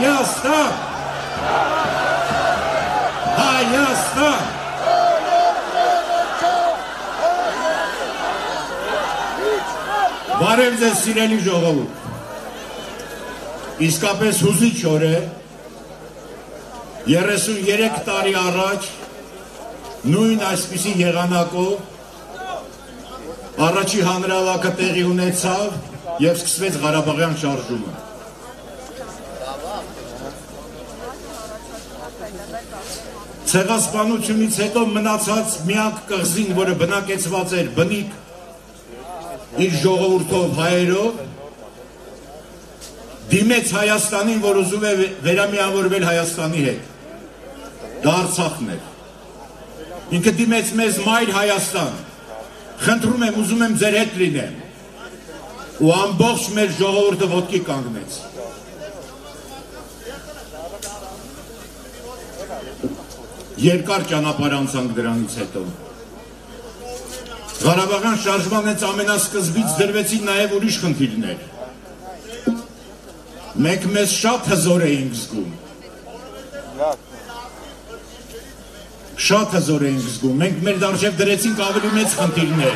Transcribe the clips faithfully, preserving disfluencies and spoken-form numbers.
Հայաստան, Հայաստան, բարև ձեզ սիրելի ժողովուրդ, իսկապես հուզիչ օր է, երեսուններեք տարի առաջ նույն այսպիսի եղանակով առաջի հանրահավաքը տեղի ունեցավ և սկսվեց Ղարաբաղյան շարժումը։ Ցեղասպանությունից հետո մնացած միակ կղզին, որը բնակեցված էր բնիկ իր ժողովուրդով հայերով, դիմեց Հայաստանին, որ ուզում է վերամիավորվել Հայաստանի հետ, դա Արցախն էր, ինքը դիմեց մեզ մայր Հայաստան, խնդրում եմ, ուզում եմ ձեր հետ լինեմ, ու ամբողջ մեր ժողովուրդը ոտքի կանգնեց։ Երկար ճանապարհ անցանք դրանից հետո։ Ղարաբաղյան շարժման հենց ամենասկզբից դրվեցին նաև ուրիշ խնդիրներ։ Մենք մեզ շատ հզոր էինք զգում։ Շատ հզոր էինք զգում։ Մենք մեր դարժև դրեցինք ավելի մեծ խնդիրներ։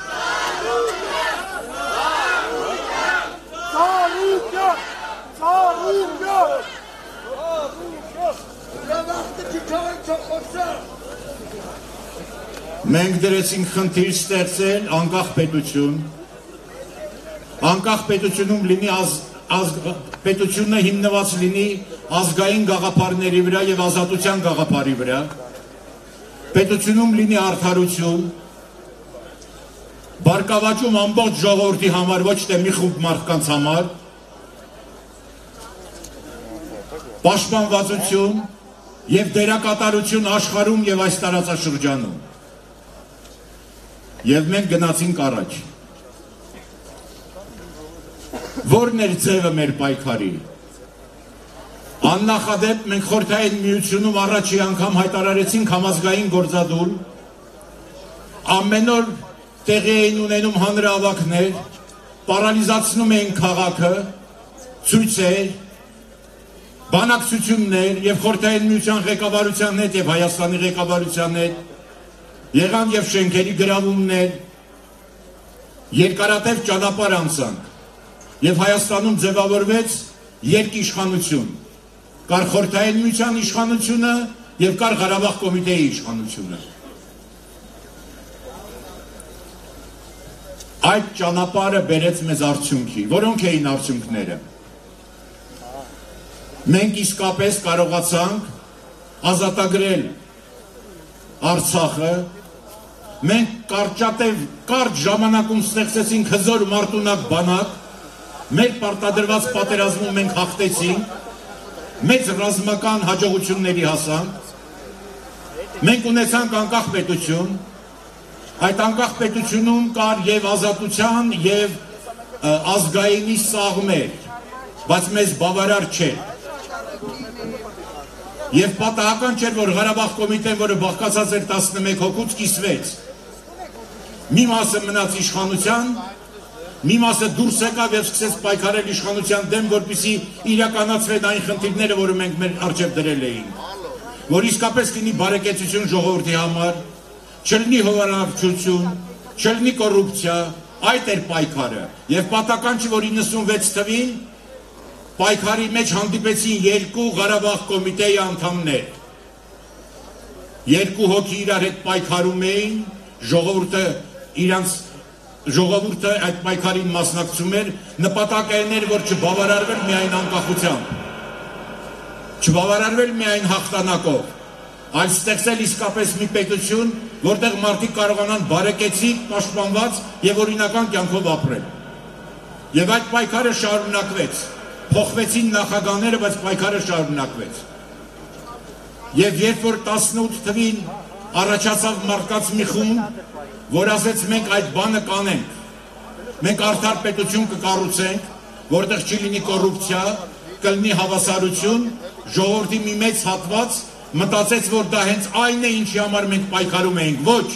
Մենք դրեցինք խնդիր ստեղծել անկախ պետություն, անկախ պետությունում լինի պետությունը հիմնված լինի ազգային գաղափարների վրա և ազատության գաղափարի վրա, պետությունում լինի արդարություն, բարգավաճում ամբողջ ժողովրդի համար, ոչ թե մի խումբ մարդկանց համար, պաշտպանվածություն և դերակատարություն աշխարհում և այս տարածաշրջանում։ Եվ մենք գնացինք առաջ։ Որն էր ձևը մեր պայքարի։ Աննախադեպ մենք Խորհրդային Միությունում առաջի անգամ հայտարարեցինք համազգային գործադուլ, ամեն օր տեղի էին ունենում հանրահավաքներ, պարալիզացնում էին քաղաքը, ցույցեր, բանակցություններ և Խորհրդային Միության ղեկավարության հետ և Հայաստանի ղեկավարության հետ, եղան և շենքերի գրավումներ, երկարատև ճանապարհ անցանք և Հայաստանում ձևավորվեց երկիշխանություն, կար Խորհրդային Միության իշխանությունը և կար Ղարաբաղ կոմիտեի իշխանությունը։ Այդ ճանապարհը բերեց մեզ արդյունքի, որոնք էին արդյունքները։ Մենք իսկապես կարողացանք ազատագրել Արցախը, մենք կարճատև կարճ ժամանակում ստեղծեցինք հզոր մարտունակ բանակ, մեր պարտադրված պատերազմում մենք հաղթեցինք, մեծ ռազմական հաջողությունների հասանք, մենք ունեցանք անկախ պետություն, այդ անկախ պետությունում կար և ազատության և ազգայինի սաղմեր, բայց մեզ բավարար չէր։ Եվ պատահական չէր, որ Ղարաբաղ կոմիտեն, որը բաղկացած էր տասնմեկ հոգուց, կիսվեց։ Մի մասը մնաց իշխանության, մի մասը դուրս եկավ և սկսեց պայքարել իշխանության դեմ, որպեսզի իրականացվեն այն խնդիրները, որը մենք մեր առջև դրել էինք, որ իսկապես լինի բարեկեցություն ժողովրդի համար, չլինի հովանավորչություն, չլինի կոռուպցիա, այդ էր պայքարը։ Եվ պատահական չի, որ իննսունվեց թվին պայքարի մեջ հանդիպեցին երկու Ղարաբաղ կոմիտեի անդամներ։ Երկու հոգի իրար հետ պայքարում էին, ժողովուրդը իրանց ժողովուրդը այդ պայքարին մասնակցում էր, նպատակն էր, որ չբավարարվել միայն անկախությամբ, չբավարարվել միայն հաղթանակով, այլ ստեղծել իսկապես մի պետություն, որտեղ մարդիկ կարողանան բարեկեցիկ, պաշտպանված և օրինական կյանքով ապրել։ Եվ այդ պայքարը շարունակվեց, փոխվեցին նախագահները, բայց պայքարը շարունակվեց։ Եվ երբ որ տասնութ թվին առաջացավ մարդկանց մի խումբ, որ ասեց մենք այդ բանը կանենք, մենք արդար պետություն կկառուցենք, որտեղ չի լինի կոռուպցիա, կլինի հավասարություն, ժողովրդի մի մեծ հատված մտածեց, որ դա հենց այն է, ինչի համար մենք պայքարում էինք, ոչ։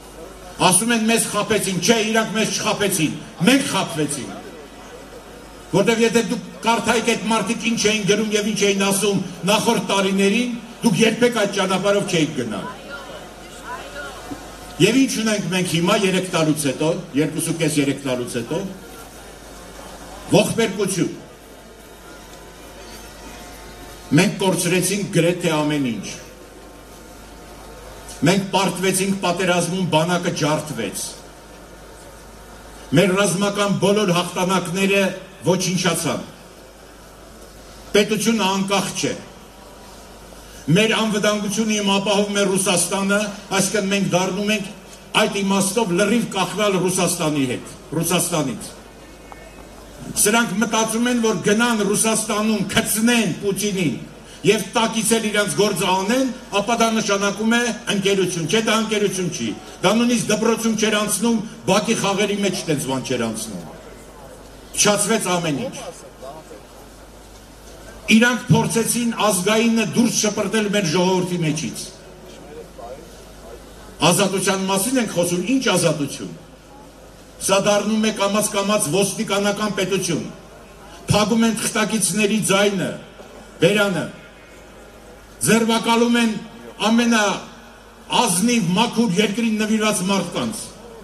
Ասում են մեզ խաբեցին, չէ, իրանք մեզ չխաբեցին, մենք խաբվեցինք, որտեղ եթե դուք կարդայիք այդ մարդիկ ինչ էին գրում եւ ինչ էին ասում նախորդ տարիներին, դուք երբեք այդ ճանապարհով չէիք գնա։ Եվ ինչ ունենք մենք հիմա երեք տարուց հետո, երկուսուկես երեք տարուց հետո, ողբերգություն։ Մենք կորցրեցինք գրեթե ամեն ինչ։ Մենք պարտվեցինք պատերազմում, բանակը ջարդվեց։ Մեր ռազմական բոլոր հաղթանակները ոչնչացան։ Պետությունը անկախ չէ։ Մեր անվտանգությունը իմ ապահովում է Ռուսաստանը, այսինքն մենք դառնում ենք այդ իմաստով լրիվ կախվել Ռուսաստանի հետ, Ռուսաստանից։ Սրանք մտածում են, որ գնան Ռուսաստանում քցնեն Պուտինին եւ տակից էլ իրանց գործը անեն, ապա դա նշանակում է ընկերություն, չէ՞ դա ընկերություն չի։ Դա նույնիսկ դպրոցում չեր անցնում, բակի խաղերի մեջ տենց բան չեր անցնում։ Փչացվեց ամեն ինչ։ Իրանք փորձեցին ազգայինը դուրս շպրտել մեր ժողովրդի մեջից։ Ազատության մասին ենք խոսում, ինչ ազատություն։ Սա դառնում է կամաց-կամաց ոստիկանական պետություն։ Փակում են թղթակիցների ձայնը, բերանը։ Ձերբակալում են ամենաազնիվ մաքուր երկրին նվիրված մարդկանց։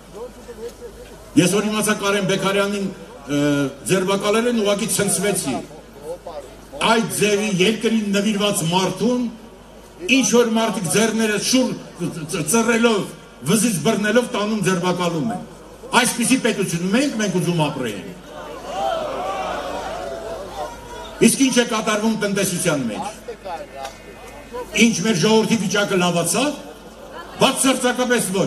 Ես որ իմացա Կարեն Բեկարյանին ձերբակալել են, ուղղակի ցնցվեցի։ Այդ ձևի երկրին նվիրված մարդուն ինչ որ մարդիկ ձեռները շուռ ծռելով, վզից բռնելով տանում ձերբակալում են։ Այսպիսի պետությունում ենք մենք ուզում ապրենք։ Իսկ ինչ է կատարվում տնտեսության մեջ։ Ինչ մեր ժողովրդի վիճակը լավացավ, բացարձակապես ոչ։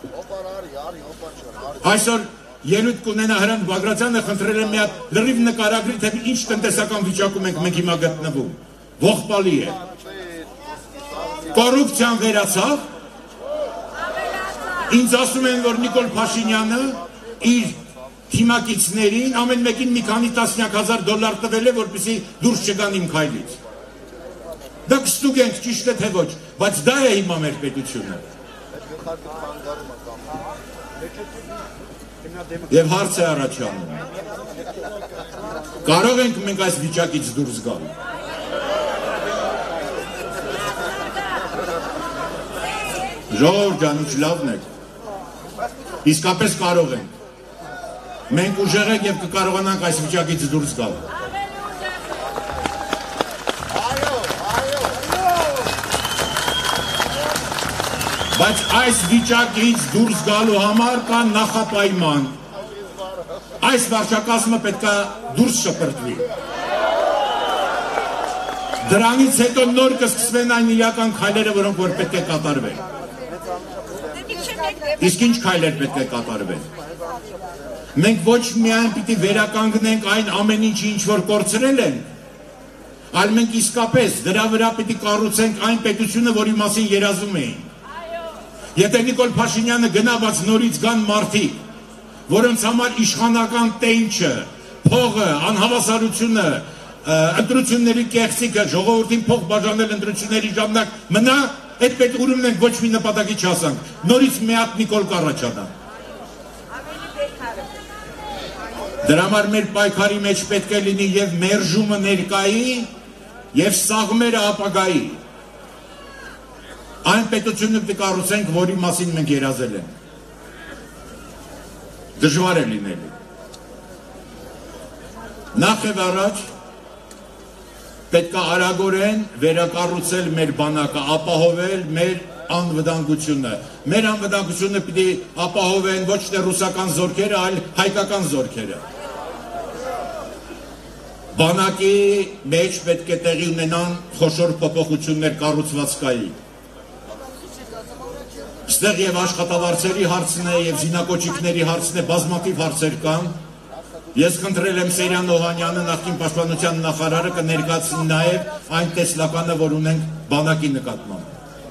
Այսօր ելույթ կունենա Հրանտ Բագրատյանը, խնդրել եմ մի հատ լրիվ նկարագրի, թե ինչ տնտեսական վիճակում ենք մենք հիմա գտնվում։ Ողբալի է։ Կոռուպցիան վերացավ։ Ինձ ասում են, որ Նիկոլ Փաշինյանը իր թիմակիցներին ամեն մեկին մի քանի տասնյակ հազար դոլար տվել է, որպեսզի դուրս չգան իմ քայլից։ Դա կստուգենք, ճիշտ է թե ոչ, բայց դա է հիմա մեր պետությունը։ Եվ հարց է առաջանում։ Կարող ենք մենք այս վիճակից դուրս գալ։ Ժողովուրդ ջան, ինչ լավն եք։ Իսկապես կարող ենք։ Մենք ուժեղ ենք եւ կկարողանանք այս վիճակից դուրս գալ։ Բայց այս վիճակից դուրս գալու համար կա նախապայման։ Այս վարչակազմը պետք է դուրս շպրտվի։ Դրանից հետո նոր կսկսվեն այն իրական քայլերը, որոնք որ պետք է կատարվեն։ Իսկ ինչ քայլեր պետք է կատարվեն։ Մենք ոչ միայն պիտի վերականգնենք այն ամեն ինչը, ինչ որ կորցրել են, այլ մենք իսկապես դրա վրա պիտի կառուցենք այն պետությունը, որի մասին երազում էին։ Եթե Նիկոլ Փաշինյանը գնա, բայց նորից գան մարդիկ, որոնց համար իշխանական տենչը, փողը, անհավասարությունը, ընտրությունների կեղծիքը, ժողովրդին փող բաժանել ընտրությունների ժամանակ մնա, այդ պետք ուրումն ենք ոչ մի նպատակի չհասանք, նորից մի հատ Նիկոլ կառաջանա։ Դրա համար մեր պայքարի մեջ պետք է լինի եւ մերժումը ներկայի եւ սաղմերը ապագայի։ Այն պետությունը պետք է կառուցենք, որի մասին մենք երազել ենք։ Դժվար է լինելու։ Նախ եւ առաջ պետք է արագորեն վերակառուցել մեր բանակը, ապահովել մեր անվտանգությունը։ Մեր անվտանգությունը պիտի ապահովեն ոչ թե ռուսական զորքերը, այլ հայկական զորքերը։ Բանակի մեջ պետք է տեղի ունենան խոշոր փոփոխություններ կառուցվածքային։ Ստեղ եւ աշխատավարձերի հարցն է, եւ զինակոչիկների հարցն է, բազմաթիվ հարցեր կան։ Ես խնդրել եմ Սերյան Օհանյանը, նախկին պաշտպանության նախարարը, կներկայացնի նաեւ այն տեսլականը, որ ունենք բանակի նկատմամբ։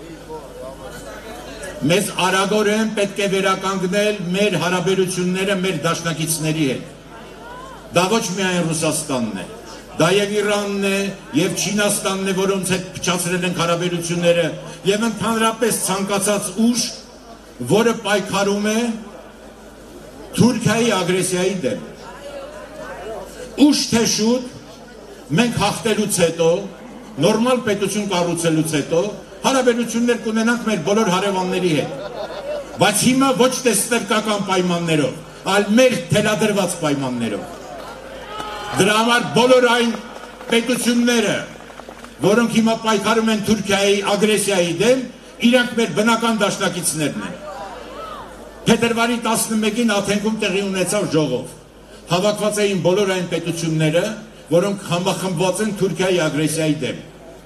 Մեզ արագորեն պետք է վերականգնել մեր հարաբերությունները մեր դաշնակիցների հետ։ Դա ոչ միայն Ռուսաստանն է, դա եւ Իրանն է, եւ Չինաստանն է, որոնց հետ փչացրել ենք հարաբերությունները, եւ ընդհանրապես ցանկացած ուժ, որը պայքարում է Թուրքիայի ագրեսիայի դեմ։ ուշ թե շուտ մենք հաղթելուց հետո, նորմալ պետություն կառուցելուց հետո հարաբերություններ կունենանք մեր բոլոր հարևանների հետ, բայց հիմա ոչ թե ստրկական պայմաններով, այլ մեր թելադրված պայմաններով։ Դրա համար բոլոր այն պետությունները, որոնք հիմա պայքարում են Թուրքիայի ագրեսիայի դեմ, իրանք մեր բնական դաշնակիցներն են։ Փետրվարի տասնմեկին Աթենքում տեղի ունեցավ ժողով։ Հավաքված էին բոլոր այն պետությունները, որոնք համախմբված են Թուրքիայի ագրեսիայի դեմ։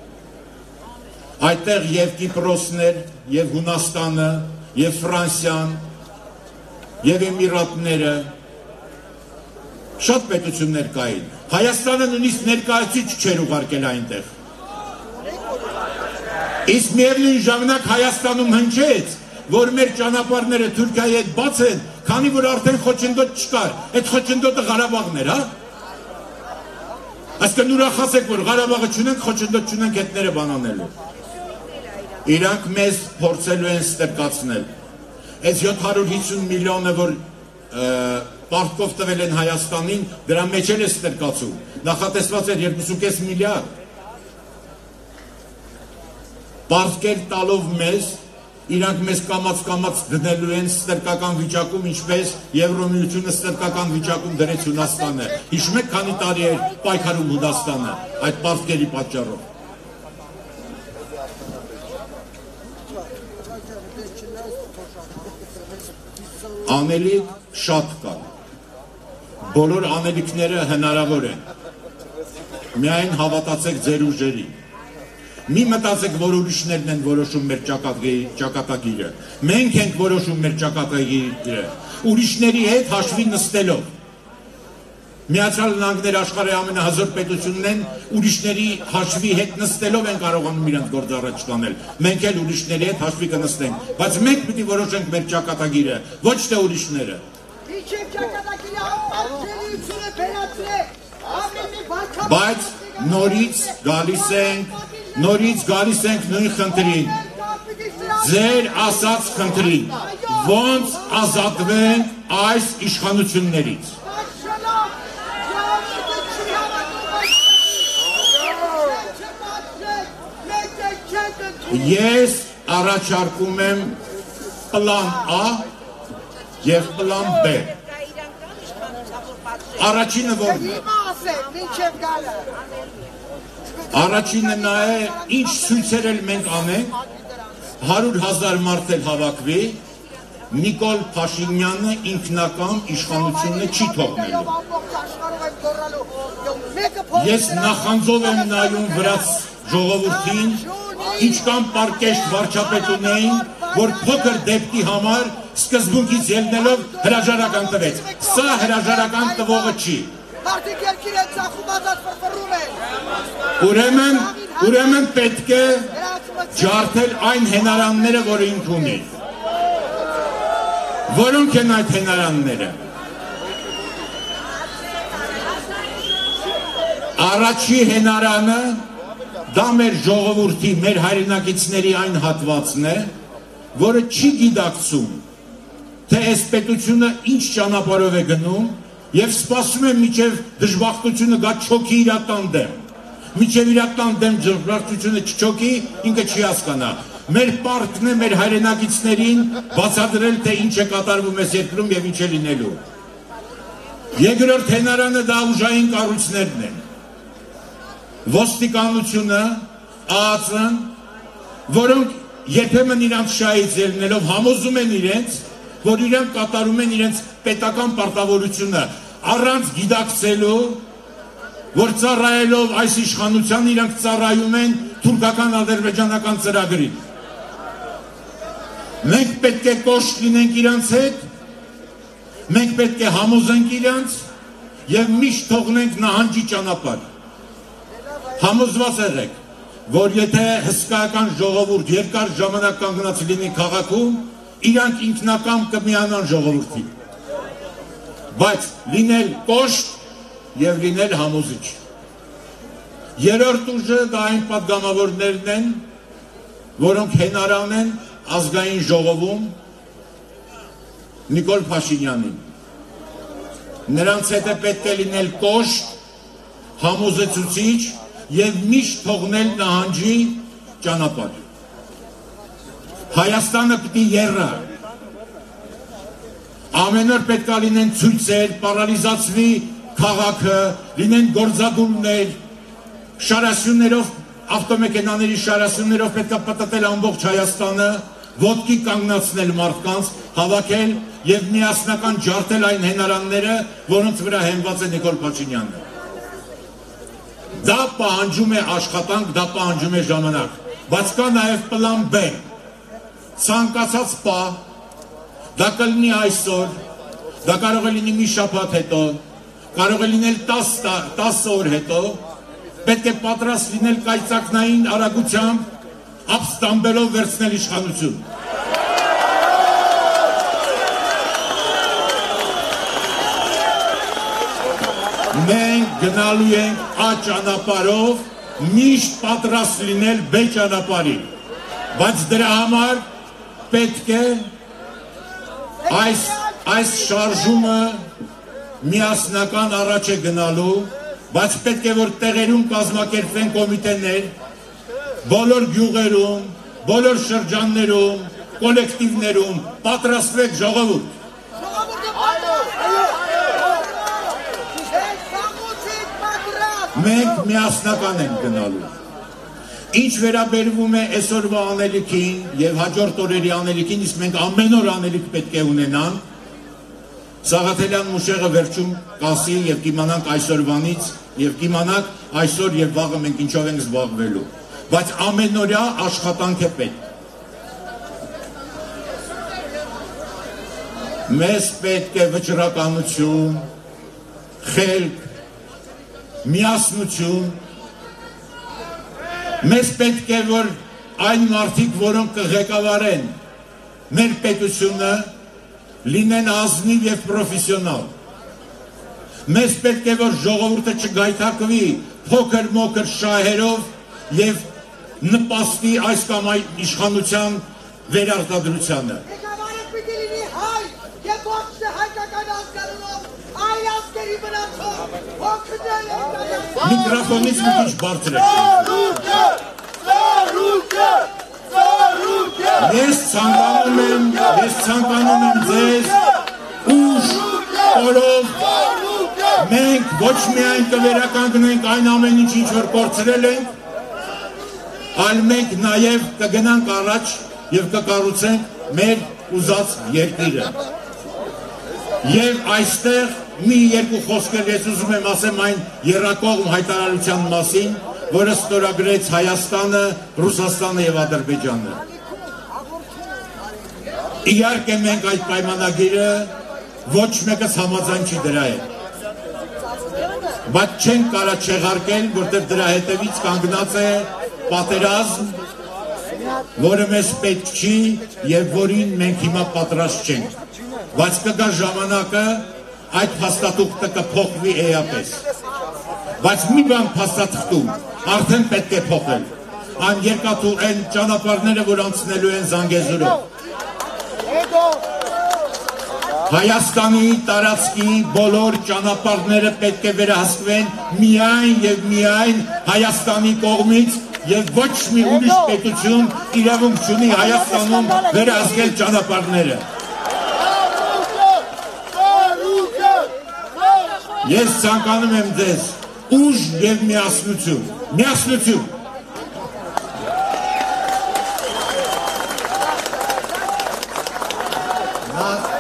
Այդտեղ եւ Կիպրոսն էր, եւ Հունաստանը, եւ Ֆրանսիան, եւ Էմիրատները, շատ պետություններ կային։ Հայաստանը նույնիսկ ներկայացուցիչ չէր ուղարկել այնտեղ։ Իսկ միևնույն ժամանակ Հայաստանում հնչեց, որ մեր ճանապարհները Թուրքիայի հետ բաց են, քանի որ արդեն խոչընդոտ չկար, այդ խոչընդոտը Ղարաբաղն էր, հա։ Այսինքն ուրախացեք, որ Ղարաբաղը չունենք, խոչընդոտ չունենք հետները բանանելու։ Իրանք մեզ փորձելու են ստրկացնել։ Այս յոթ հարյուր հիսուն միլիոնը, որ պարտքով տվել են Հայաստանին, դրա մեջ էլ է ստրկացում։ Նախատեսված էր երկուսունկես միլիարդ։ Պարտքեր տալով մեզ, իրանք մեզ կամաց-կամաց դնելու են ստրկական վիճակում, ինչպես Եվրոմիությունը ստրկական վիճակում դրեց Հունաստանը։ Հիշում եք, քանի տարի էր պայքարում Հունաստանը այդ պարտքերի պատճառով։ Անելիք շատ կա, բոլոր անելիքները հնարավոր են, միայն հավատացեք ձեր ուժերին, մի մտածեք, որ ուրիշներն են որոշում մեր ճակատագիրը, մենք ենք որոշում մեր ճակատագիրը, ուրիշների հետ հաշվի նստելով, Միացյալ Նահանգները աշխարհի ամենահզոր պետությունն են, ուրիշների հաշվի հետ նստելով են կարողանում իրենց գործ առաջ տանել։ Մենք էլ ուրիշների հետ հաշվի կնստենք, բայց մենք պիտի որոշենք մեր ճակատագիրը, ոչ թե ուրիշները։ Բայց նորից գալիս ենք, նորից գալիս ենք նույն խնդրին, ձեր ասած խնդրին, ոնց ազատվենք այս իշխանություններից։ Ես առաջարկում եմ պլան A և պլան B։ Առաջինը որն է։ Առաջինը նա է, ինչ ցույցեր էլ մենք անենք, հարյուր հազար մարդ էլ հավաքվի, Նիկոլ Փաշինյանը ինքնական իշխանությունը չի թողնելու։ Ես նախանձով եմ նայում վրաց ժողովրդին, ինչքան պարկեշտ վարչապետ ունեին, որ փոքր դեպքի համար սկզբունքից ելնելով հրաժարական տվեց։ Սա հրաժարական տվողը չի։ Ուրեմն, ուրեմն պետք է ջարդել այն հենարանները, որ ինք ունի։ Որոնք են այդ հենարանները։ Առաջի հենարանը դա մեր ժողովրդի, մեր հայրենակիցների այն հատվածն է, որը չի գիտակցում, թե այս պետությունը ինչ ճանապարհով է գնում եւ սպասում է մինչեւ դժբախտությունը գա չոքի իրական դեմ։ Մինչեւ իրական դեմ դժբախտությունը չչոքի, ինքը չի հասկանա։ Մեր պարտքն է մեր հայրենակիցներին բացատրել, թե ինչ է կատարվում այս երկրում եւ ինչ է լինելու։ Երկրորդ հենարանը դա ուժային կառույցներն են։ Ոստիկանությունը, ԱԱԾ-ն, որոնք երբեմն իրանց շահից ելնելով համոզում են իրենց, որ իրանք կատարում են իրենց պետական պարտավորությունը, առանց գիտակցելու, որ ծառայելով այս իշխանության իրանք ծառայում են թուրքական ադրբեջանական ծրագրին։ Մենք պետք է կոշտ լինենք իրանց հետ, մենք պետք է համոզենք իրանց եւ միշտ թողնենք նահանջի ճանապարհ։ Համոզված եղեք, որ եթե հսկայական ժողովուրդ երկար ժամանակ կանգնած լինի քաղաքում, իրանք ինքնակամ կմիանան ժողովրդին։ Բայց լինել կոշտ եւ լինել համոզիչ։ Երրորդ ուժը դա այն պատգամավորներն են, որոնք հենարան են ազգային ժողովում Նիկոլ Փաշինյանին։ Նրանց հետ է պետք է լինել կոշտ համոզեցուցիչ եւ միշտ թողնել նահանջի ճանապարհ։ Հայաստանը պիտի եռա։ Ամեն օր պետք է լինեն ցույցեր, պարալիզացվի քաղաքը, լինեն գործադուլներ, շարասյուններով, ավտոմեքենաների շարասյուններով պետք է պատտել ամբողջ Հայաստանը, ոտքի կանգնացնել մարդկանց, հավաքել եւ միասնական ջարդել այն հենարանները, որոնց վրա հենված է Նիկոլ Փաշինյանը։ Դա պահանջում է աշխատանք, դա պահանջում է ժամանակ, բայց կա նաեւ պլան B, ցանկացած պահ, դա կլինի այսօր, դա կարող է լինի մի շաբաթ հետո, կարող է լինել տասը օր հետո, պետք է պատրաստ լինել կայծակնային արագությամբ, ապստամբելով վերցնել իշխանություն։ Մենք գնալու ենք A ճանապարհով, միշտ պատրաստ լինել B ճանապարհի, բայց դրա համար պետք է այս այս շարժումը միասնական առաջ է գնալու, բայց պետք է որ տեղերում կազմակերպվեն կոմիտեներ, բոլոր գյուղերում, բոլոր շրջաններում, կոլեկտիվներում, պատրաստվեք ժողովուրդ։ Մենք միասնական ենք գնալու։ Ինչ վերաբերվում է այսօրվա անելիքին եւ հաջորդ օրերի անելիքին, իսկ մենք ամեն օր անելիք պետք է ունենանք, Սաղաթելյան Մուշեղը վերջում կասի եւ կիմանանք այսօրվանից եւ կիմանանք այսօր եւ վաղը մենք ինչով ենք զբաղվելու, բայց ամենօրյա աշխատանք է պետք։ Մեզ պետք է վճռականություն, խելք, միասնություն, մեզ պետք է որ այն մարդիկ, որոնք կղեկավարեն մեր պետությունը, լինեն ազնիվ եւ պրոֆեսիոնալ։ Մեզ պետք է որ ժողովուրդը չգայթակվի փոքր մոքր շահերով եւ նպաստի այս կամ այն իշխանության վերարտադրությանը։ Ղեկավարը պիտի լինի հայ եւ ոչ թե հայկական ազգանունով այլ ազգերի վրացով հոգնել է։ Միկրոֆոնից մի քիչ բարձր եք։ Զարուկը, զարուկը։ Ես ցանկանում եմ, ես ցանկանում եմ ձեզ ուժ, օրով մենք ոչ միայն կվերականգնենք այն ամեն ինչ, ինչ որ կորցրել ենք, այլ մենք նաև կգնանք առաջ եւ կկառուցենք մեր ուզած երկիրը։ Եվ այստեղ մի երկու խոսքեր ես ուզում եմ ասեմ այն եռակողմ հայտարարության մասին, որը ստորագրեց Հայաստանը, Ռուսաստանը եւ Ադրբեջանը։ Իհարկե մենք այդ պայմանագիրը ոչ մեկս համաձայն չի դրա հետ, բայց չենք կարա չեղարկել, որտեղ դրա հետևից կանգնած է պատերազմ, որը մեզ պետք չի եւ որին մենք հիմա պատրաստ չենք, բայց կգա ժամանակը այդ փաստաթուղթը կփոխվի էապես, բայց մի բան փաստաթղթում արդեն պետք է փոխել, այն երկաթու այն ճանապարհները, որ անցնելու են Զանգեզուրով, Հայաստանի տարածքի բոլոր ճանապարհները պետք է վերահսկվեն միայն եւ միայն Հայաստանի կողմից եւ ոչ մի ուրիշ պետություն իրավունք չունի Հայաստանում վերահսկել ճանապարհները։ Ես ցանկանում եմ ձեզ ուժ եւ միասնություն, միասնություն։ Nas